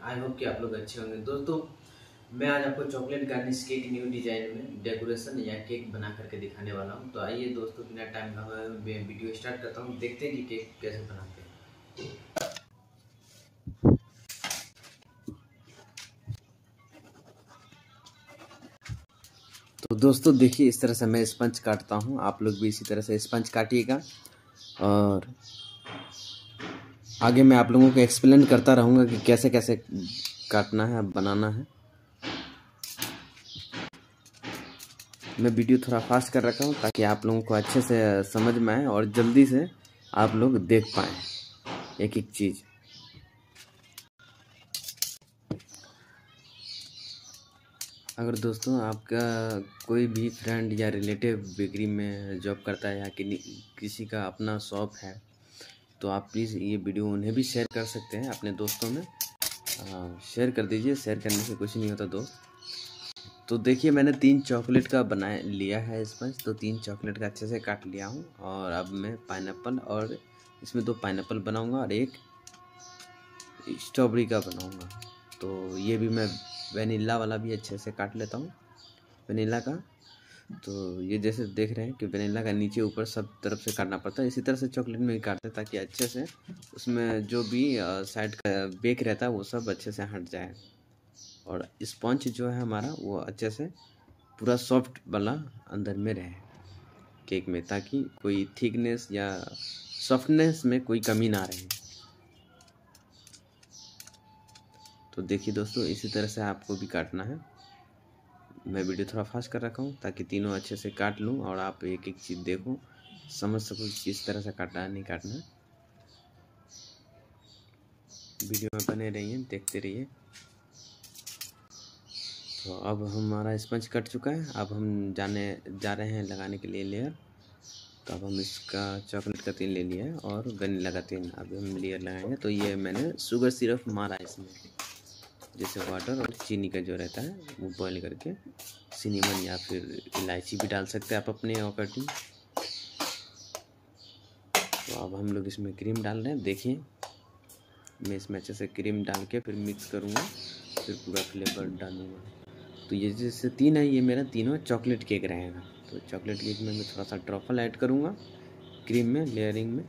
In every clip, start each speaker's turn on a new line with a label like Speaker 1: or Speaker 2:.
Speaker 1: I hope कि आप लोग अच्छे होंगे। दोस्तों मैं आज आपको chocolate garnish cake new design में डेकोरेशन या केक बना करके दिखाने वाला हूं। तो आइए दोस्तों बिना टाइम का मैं वीडियो स्टार्ट करता हूं, देखते हैं कि केक कैसे बनाते हैं। तो दोस्तों देखिए, इस तरह से मैं स्पंज काटता हूं, आप लोग भी इसी तरह से स्पंज काटिएगा और आगे मैं आप लोगों को एक्सप्लेन करता रहूँगा कि कैसे कैसे काटना है, बनाना है। मैं वीडियो थोड़ा फास्ट कर रखा हूँ ताकि आप लोगों को अच्छे से समझ में आए और जल्दी से आप लोग देख पाएँ एक एक चीज़। अगर दोस्तों आपका कोई भी फ्रेंड या रिलेटिव बेकरी में जॉब करता है या किसी का अपना शॉप है तो आप प्लीज़ ये वीडियो उन्हें भी शेयर कर सकते हैं, अपने दोस्तों में शेयर कर दीजिए। शेयर करने से कुछ नहीं होता दोस्त। तो देखिए, मैंने 3 चॉकलेट का बना लिया है स्पंज। तो 3 चॉकलेट का अच्छे से काट लिया हूँ और अब मैं पाइनएप्पल और इसमें 2 पाइनएप्पल बनाऊंगा और एक स्ट्रॉबेरी का बनाऊंगा। तो ये भी मैं वेनिला वाला भी अच्छे से काट लेता हूँ, वेनिला का। तो ये जैसे देख रहे हैं कि वेनिला का नीचे ऊपर सब तरफ से काटना पड़ता है, इसी तरह से चॉकलेट में भी काटते हैं ताकि अच्छे से उसमें जो भी साइड का बेक रहता है वो सब अच्छे से हट जाए और स्पंज जो है हमारा वो अच्छे से पूरा सॉफ्ट वाला अंदर में रहे केक में, ताकि कोई थिकनेस या सॉफ्टनेस में कोई कमी ना रहे। तो देखिए दोस्तों, इसी तरह से आपको भी काटना है। मैं वीडियो थोड़ा फास्ट कर रखा हूँ ताकि तीनों अच्छे से काट लूँ और आप एक एक चीज़ देखो, समझ सको किस तरह से काटना है, नहीं काटना है। वीडियो में बने रहिए, देखते रहिए। तो अब हमारा स्पंज कट चुका है, अब हम जा रहे हैं लगाने के लिए लेयर। तो अब हम इसका चॉकलेट का तेल ले लिया है और वनीला का तेल अब हम लेयर लगाएंगे। तो ये मैंने शुगर सिरप मारा है इसमें, जैसे वाटर और चीनी का जो रहता है वो बॉईल करके, सिनेमन या फिर इलायची भी डाल सकते हैं आप अपने अकॉर्डिंग। तो अब हम लोग इसमें क्रीम डाल रहे हैं। देखिए, मैं इसमें अच्छे से क्रीम डाल के फिर मिक्स करूँगा, फिर पूरा फ्लेवर डालूँगा। तो ये जैसे 3 है, ये मेरा तीनों चॉकलेट केक रहेगा। तो चॉकलेट केक में मैं थोड़ा सा ट्रफल ऐड करूँगा क्रीम में, लेयरिंग में।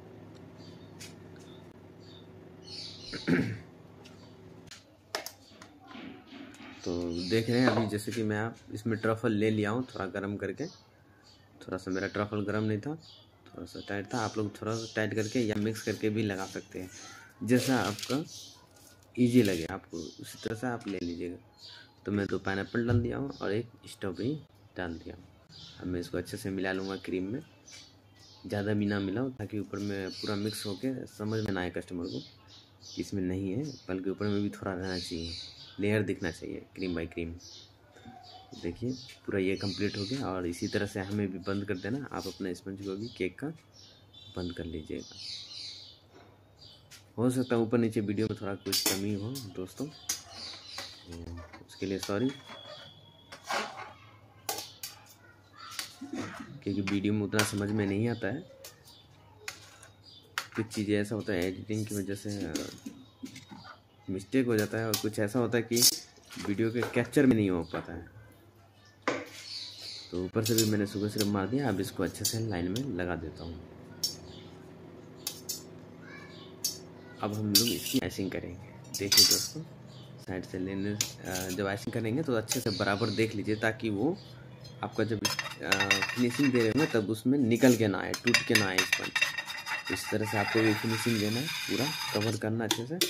Speaker 1: तो देख रहे हैं अभी जैसे कि मैं आप इसमें ट्रफल ले लिया हूँ थोड़ा गर्म करके। थोड़ा सा मेरा ट्रफल गर्म नहीं था, थोड़ा सा टाइट था। आप लोग थोड़ा सा टाइट करके या मिक्स करके भी लगा सकते हैं, जैसा आपका इजी लगे आपको उसी तरह से आप ले लीजिएगा। तो मैं 2 पाइनएप्पल डाल दिया हूँ और एक स्ट्रॉबेरी डाल दिया हूँ। अब मैं इसको अच्छे से मिला लूँगा क्रीम में, ज़्यादा भी ना मिलाऊँ ताकि ऊपर में पूरा मिक्स होके समझ में ना आए कस्टमर को कि इसमें नहीं है, बल्कि ऊपर में भी थोड़ा रहना चाहिए, लेयर दिखना चाहिए क्रीम बाई क्रीम। देखिए पूरा ये कंप्लीट हो गया और इसी तरह से हमें भी बंद कर देना। आप अपने स्पंज को भी केक का बंद कर लीजिएगा। हो सकता है ऊपर नीचे वीडियो में थोड़ा कुछ कमी हो दोस्तों, तो उसके लिए सॉरी, क्योंकि वीडियो में उतना समझ में नहीं आता है। कुछ चीज़ें ऐसा होता है एडिटिंग की वजह से मिस्टेक हो जाता है और कुछ ऐसा होता है कि वीडियो के कैप्चर में नहीं हो पाता है। तो ऊपर से भी मैंने शुगर सिरप मार दिया। अब इसको अच्छे से लाइन में लगा देता हूँ। अब हम लोग इसकी आइसिंग करेंगे। देखिए दोस्तों, साइड से लेने जब आइसिंग करेंगे तो अच्छे से बराबर देख लीजिए ताकि वो आपका जब फिनिशिंग दे रहे होंगे तब उसमें निकल के ना आए, टूट के ना आए स्पंज। इस तरह से आपको ये फिनिशिंग देना है, पूरा कवर करना अच्छे से।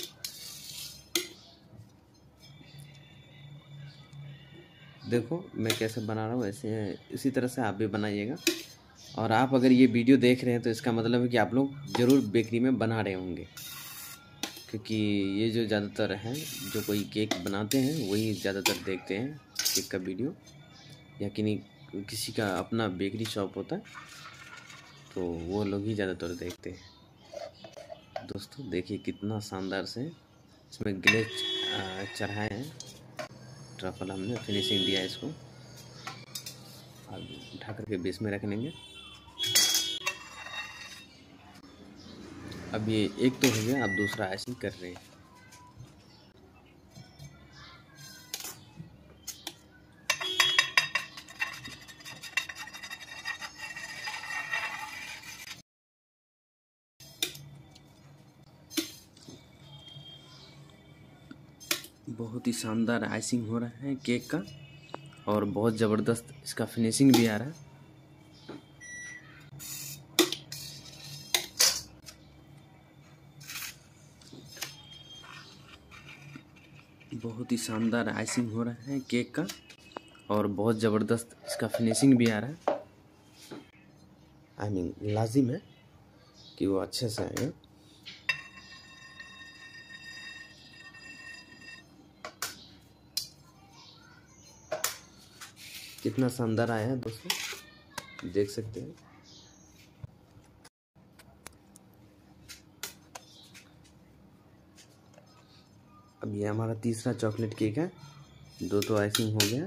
Speaker 1: देखो मैं कैसे बना रहा हूँ, ऐसे इसी तरह से आप भी बनाइएगा। और आप अगर ये वीडियो देख रहे हैं तो इसका मतलब है कि आप लोग ज़रूर बेकरी में बना रहे होंगे, क्योंकि ये जो ज़्यादातर हैं जो कोई केक बनाते हैं वही ज़्यादातर देखते हैं केक का वीडियो, या किसी का अपना बेकरी शॉप होता है तो वो लोग ही ज़्यादातर देखते हैं। दोस्तों देखिए कितना शानदार से इसमें ग्लेज चढ़ाए हैं, ट्रफल हमने फिनिशिंग दिया है इसको। अब उठा करके बेस में रख लेंगे। अब ये एक तो हो गया, अब दूसरा आइसिंग कर रहे हैं। बहुत ही शानदार आइसिंग हो रहा है केक का और बहुत ज़बरदस्त इसका फिनिशिंग भी आ रहा है। बहुत ही शानदार आइसिंग हो रहा है केक का और बहुत ज़बरदस्त इसका फिनिशिंग भी आ रहा है। आई मीन लाजिम है कि वो अच्छे से आएगा। कितना शानदार आया है दोस्तों, देख सकते हैं। अब ये हमारा तीसरा चॉकलेट केक है, दो तो आइसिंग हो गया।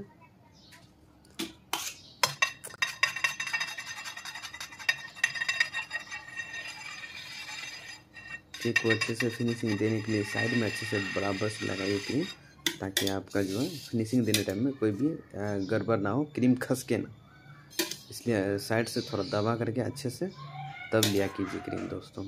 Speaker 1: केक को अच्छे से फिनिशिंग देने के लिए साइड में अच्छे से बराबर से लगाइए क्रीम, ताकि आपका जो है फिनिशिंग देने टाइम में कोई भी गड़बड़ ना हो, क्रीम खसके ना। इसलिए साइड से थोड़ा दबा करके अच्छे से तब लिया कीजिए क्रीम दोस्तों।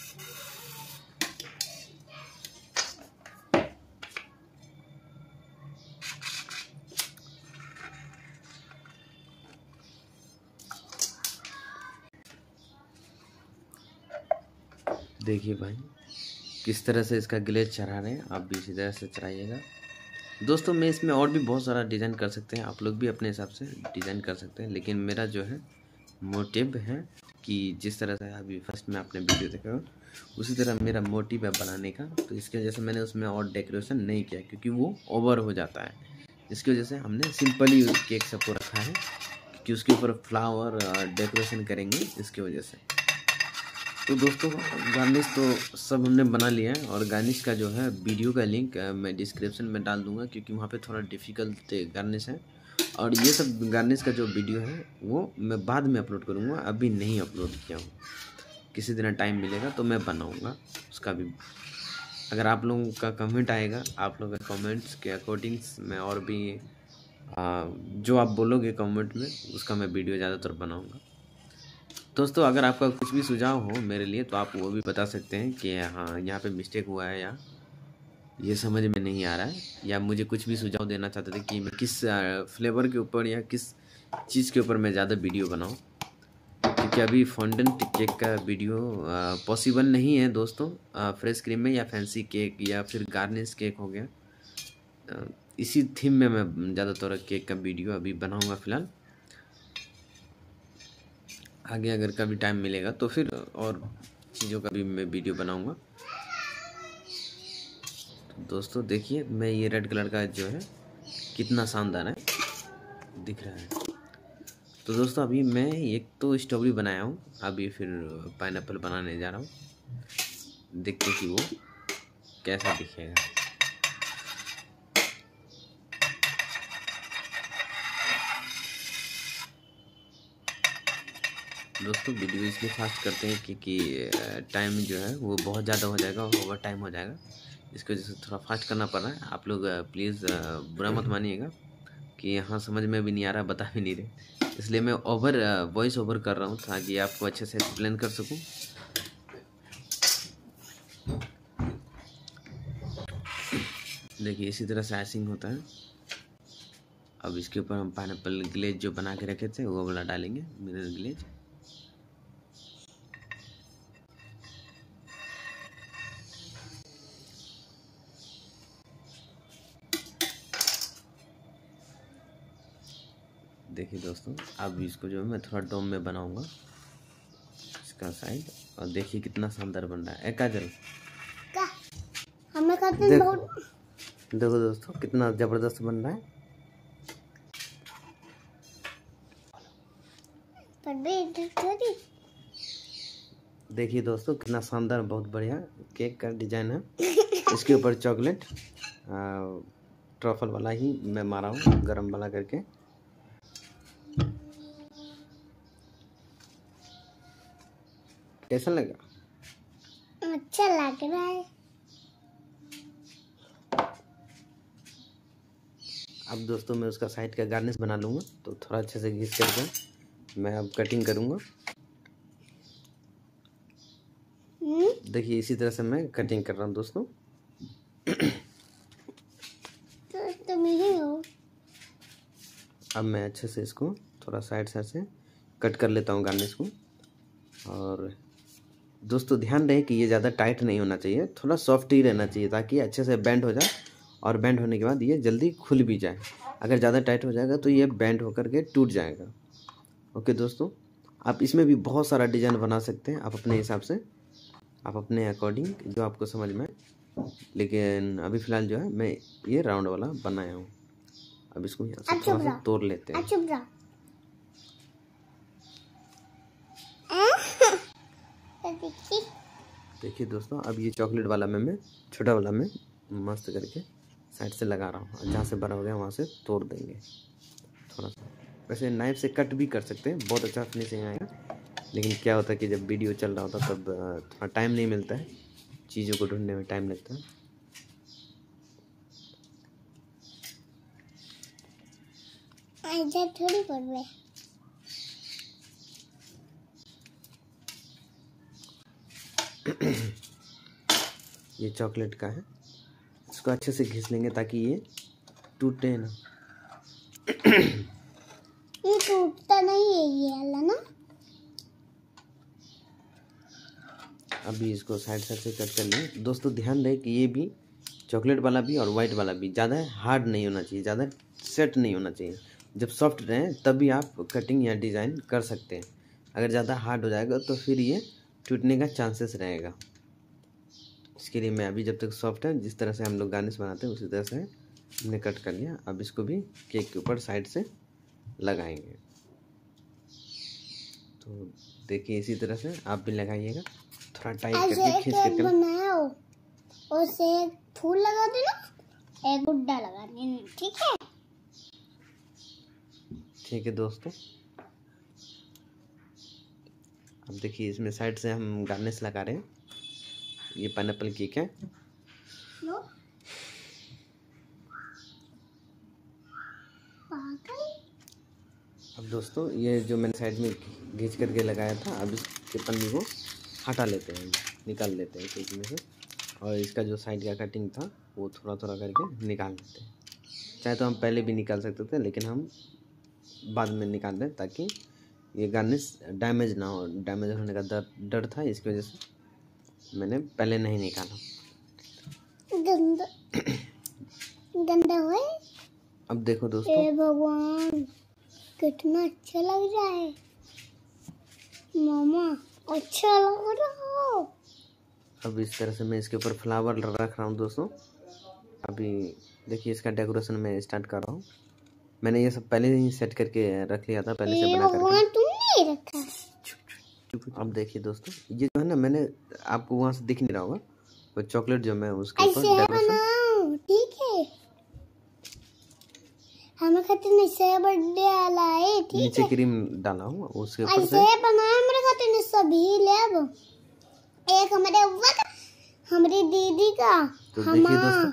Speaker 1: देखिए भाई किस तरह से इसका ग्लेज चढ़ा रहे हैं, आप भी इसी तरह से चढ़ाइएगा दोस्तों। मैं इसमें और भी बहुत सारा डिज़ाइन कर सकते हैं, आप लोग भी अपने हिसाब से डिज़ाइन कर सकते हैं, लेकिन मेरा जो है मोटिव है कि जिस तरह से अभी फर्स्ट में आपने वीडियो देखा उसी तरह मेरा मोटिव है बनाने का। तो इसकी वजह से मैंने उसमें और डेकोरेशन नहीं किया, क्योंकि वो ओवर हो जाता है। इसकी वजह से हमने सिंपल ही केक सबको रखा है, क्योंकि उसके ऊपर फ्लावर डेकोरेशन करेंगे इसकी वजह से। तो दोस्तों गार्निश तो सब हमने बना लिया है, और गार्निश का जो है वीडियो का लिंक मैं डिस्क्रिप्शन में डाल दूंगा, क्योंकि वहाँ पे थोड़ा डिफ़िकल्ट गार्निश है। और ये सब गार्निश का जो वीडियो है वो मैं बाद में अपलोड करूँगा, अभी नहीं अपलोड किया हूँ। किसी दिन टाइम मिलेगा तो मैं बनाऊँगा उसका भी। अगर आप लोगों का कमेंट आएगा, आप लोगों के कमेंट्स के अकॉर्डिंग्स मैं और भी जो आप बोलोगे कमेंट में उसका मैं वीडियो ज़्यादातर बनाऊँगा। दोस्तों अगर आपका कुछ भी सुझाव हो मेरे लिए तो आप वो भी बता सकते हैं कि हाँ यहाँ पे मिस्टेक हुआ है, या ये समझ में नहीं आ रहा है, या मुझे कुछ भी सुझाव देना चाहते थे कि मैं किस फ्लेवर के ऊपर या किस चीज़ के ऊपर मैं ज़्यादा वीडियो बनाऊँ। क्योंकि अभी फॉन्डेंट केक का वीडियो पॉसिबल नहीं है दोस्तों, फ्रेश क्रीम में या फैंसी केक या फिर गार्निश केक हो गया, इसी थीम में मैं ज़्यादातर केक का वीडियो अभी बनाऊँगा फ़िलहाल। आगे अगर कभी टाइम मिलेगा तो फिर और चीज़ों का भी मैं वीडियो बनाऊंगा। तो दोस्तों देखिए मैं ये रेड कलर का जो है कितना शानदार है दिख रहा है। तो दोस्तों अभी मैं एक तो स्ट्रॉबेरी बनाया हूँ, अभी फिर पाइनएप्पल बनाने जा रहा हूँ, देखते कि वो कैसा दिखेगा। दोस्तों वीडियो इसलिए फास्ट करते हैं क्योंकि टाइम जो है वो बहुत ज़्यादा हो जाएगा, ओवर टाइम हो जाएगा, इसकी वजह से थोड़ा फास्ट करना पड़ रहा है। आप लोग प्लीज़ बुरा मत मानिएगा कि यहाँ समझ में भी नहीं आ रहा, बता भी नहीं रहे, इसलिए मैं वॉइस ओवर कर रहा हूँ ताकि आपको अच्छे से एक्सप्लेन कर सकूँ। देखिए इसी तरह से आइसिंग होता है। अब इसके ऊपर हम पाइनएप्पल ग्लेज जो बना के रखे थे वो वाला डालेंगे, मिरर ग्लेज। देखिए दोस्तों अब इसको जो है मैं थोड़ा डोम में बनाऊंगा इसका साइड, और देखिए कितना शानदार बन रहा है। काजल देखो दोस्तों कितना ज़बरदस्त बन रहा है। देखिए दोस्तों कितना शानदार बहुत बढ़िया केक का डिजाइन है। इसके ऊपर चॉकलेट ट्रफल वाला ही मैं मारा हूँ गरम वाला करके। कैसा लगा?
Speaker 2: अच्छा लग रहा है।
Speaker 1: अब दोस्तों मैं उसका साइड का गार्निश बना लूँगा, तो थोड़ा अच्छे से घिस करके मैं अब कटिंग करूँगा। देखिए इसी तरह से मैं कटिंग कर रहा हूँ दोस्तों। अब मैं अच्छे से इसको थोड़ा साइड से कट कर लेता हूँ गार्निश को। और दोस्तों ध्यान रहे कि ये ज़्यादा टाइट नहीं होना चाहिए, थोड़ा सॉफ्ट ही रहना चाहिए ताकि अच्छे से बेंड हो जाए, और बेंड होने के बाद ये जल्दी खुल भी जाए। अगर ज़्यादा टाइट हो जाएगा तो ये बेंड होकर के टूट जाएगा। ओके दोस्तों, आप इसमें भी बहुत सारा डिज़ाइन बना सकते हैं आप अपने हिसाब से, आप अपने अकॉर्डिंग जो आपको समझ में। लेकिन अभी फ़िलहाल जो है मैं ये राउंड वाला बनाया हूँ। अब इसको यहाँ से थोड़ा सा तोड़ लेते हैं। देखिए दोस्तों, अब ये चॉकलेट वाला मैं छोटा वाला में मस्त करके साइड से लगा रहा हूँ। जहाँ से बड़ा हो गया वहाँ से तोड़ देंगे थोड़ा सा। वैसे नाइफ से कट भी कर सकते हैं, बहुत अच्छा फिनिशिंग आएगा। लेकिन क्या होता है कि जब वीडियो चल रहा होता तब थोड़ा टाइम नहीं मिलता है, चीज़ों को ढूंढने में टाइम लगता है।
Speaker 2: थोड़ी पड़ रही।
Speaker 1: ये चॉकलेट का है, इसको अच्छे से घिस लेंगे ताकि ये टूटे ना।
Speaker 2: ये टूटता नहीं है ये वाला ना।
Speaker 1: अभी इसको साइड से कट कर लें। दोस्तों ध्यान रहे कि ये भी चॉकलेट वाला भी और वाइट वाला भी ज़्यादा हार्ड नहीं होना चाहिए, ज़्यादा सेट नहीं होना चाहिए। जब सॉफ्ट रहे तभी आप कटिंग या डिज़ाइन कर सकते हैं। अगर ज़्यादा हार्ड हो जाएगा तो फिर ये टूटने का चांसेस रहेगा। इसके लिए मैं अभी जब तक सॉफ्ट है, जिस तरह से हम लोग गार्निश बनाते हैं उसी तरह से हमने कट कर लिया। अब इसको भी केक के ऊपर साइड से लगाएंगे। तो देखिए इसी तरह से आप भी लगाइएगा, थोड़ा टाइट करके खींच करके
Speaker 2: बनाओ। और से फूल लगा देना, एक गुड्डा लगा देना, ठीक है?
Speaker 1: ठीक है दोस्तों, अब देखिए इसमें साइड से हम गार्निश लगा रहे हैं। ये पाइनएप्पल केक है। अब दोस्तों ये जो मैंने साइड में घींच करके लगाया था, अब इसके पन्नी को हटा लेते हैं, निकाल लेते हैं केक में से। और इसका जो साइड का कटिंग था वो थोड़ा थोड़ा करके निकाल लेते हैं। चाहे तो हम पहले भी निकाल सकते थे, लेकिन हम बाद में निकाल दें ताकि ये गार्निश डैमेज ना हो। डैमेज होने का डर था, इसकी वजह से मैंने पहले नहीं निकाला।
Speaker 2: गंदा गंदा हुआ।
Speaker 1: अब देखो दोस्तों,
Speaker 2: भगवान कितना अच्छा लग रहा है मामा, अच्छा लग रहा हो।
Speaker 1: अब इस तरह से मैं इसके ऊपर फ्लावर रख रहा हूँ दोस्तों। अभी देखिए इसका डेकोरेशन मैं स्टार्ट कर रहा हूँ। मैंने ये सब पहले ही सेट करके रख लिया था, पहले से बना करके।
Speaker 2: तुमने रखा।
Speaker 1: अब देखिए दोस्तों, ये जो है ना, मैंने आपको वहाँ से दिख नहीं रहा होगा, वो चॉकलेट जो मैं उसके ऊपर
Speaker 2: डेकोरेशन, ठीक है? हमें खाते नहीं से बर्थडे वाला है, ठीक है?
Speaker 1: नीचे क्रीम डाला हूँ उसके ऊपर से
Speaker 2: बनाया मेरे खाते ने सभी ले। अब एक हमारे हमारी दीदी का।
Speaker 1: तो देखिए दोस्तों,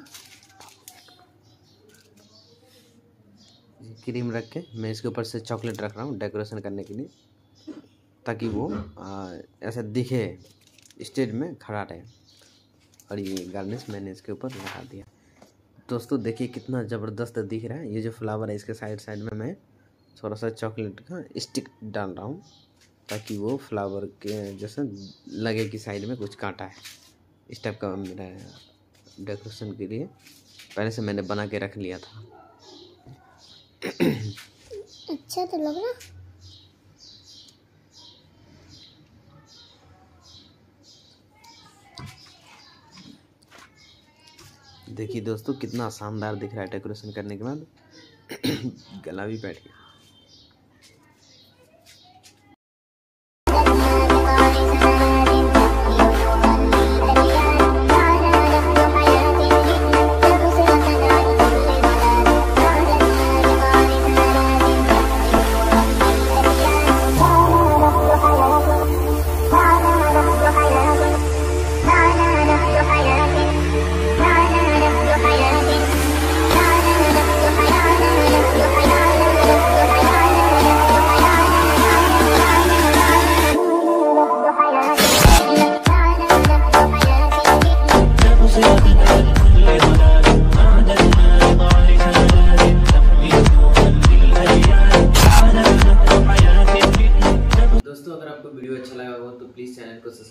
Speaker 1: क्रीम रख के मैं इसके ऊपर से चॉकलेट रख रहा हूँ डेकोरेशन करने के लिए, ताकि वो ऐसा दिखे, स्टेज में खड़ा रहे। और ये गार्निश मैंने इसके ऊपर लगा दिया। दोस्तों देखिए कितना ज़बरदस्त दिख रहा है। ये जो फ्लावर है इसके साइड साइड में मैं थोड़ा सा चॉकलेट का स्टिक डाल रहा हूँ, ताकि वो फ्लावर के जैसे लगे कि साइड में कुछ कांटा है। इस टाइप का मेरा डेकोरेशन के लिए पहले से मैंने बना के रख लिया था।
Speaker 2: अच्छा तो लग रहा।
Speaker 1: देखिए दोस्तों कितना शानदार दिख रहा है डेकोरेशन करने के बाद। गला भी बैठ गया।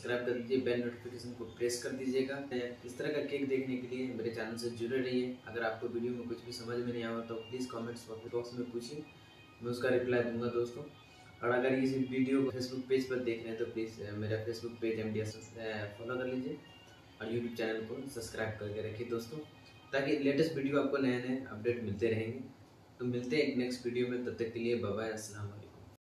Speaker 1: सब्सक्राइब कर दीजिए, बेल नोटिफिकेशन को प्रेस कर दीजिएगा। इस तरह का केक देखने के लिए मेरे चैनल से जुड़े रहिए। अगर आपको वीडियो में कुछ भी समझ में नहीं आया तो प्लीज़ कमेंट्स बॉक्स में पूछिए, मैं उसका रिप्लाई दूंगा दोस्तों। और अगर इस वीडियो को फेसबुक पेज पर देख रहे हैं तो प्लीज़ मेरा फेसबुक पेज MDS फॉलो कर लीजिए और यूट्यूब चैनल को सब्सक्राइब करके रखिए दोस्तों, ताकि लेटेस्ट वीडियो आपको नए नए अपडेट मिलते रहेंगे। तो मिलते हैं एक नेक्स्ट वीडियो में, तब तक के लिए बाय बाय, अस्सलाम वालेकुम।